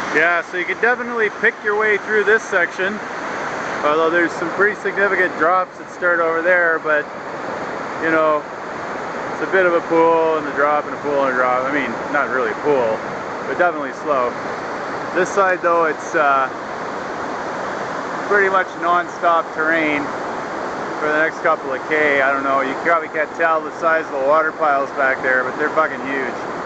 Yeah, so you can definitely pick your way through this section, although there's some pretty significant drops that start over there, but you know, it's a bit of a pool and a drop and a pool and a drop. I mean, not really a pool, but definitely slow. This side though, it's pretty much non-stop terrain for the next couple of K. I don't know, you probably can't tell the size of the water piles back there, but they're fucking huge.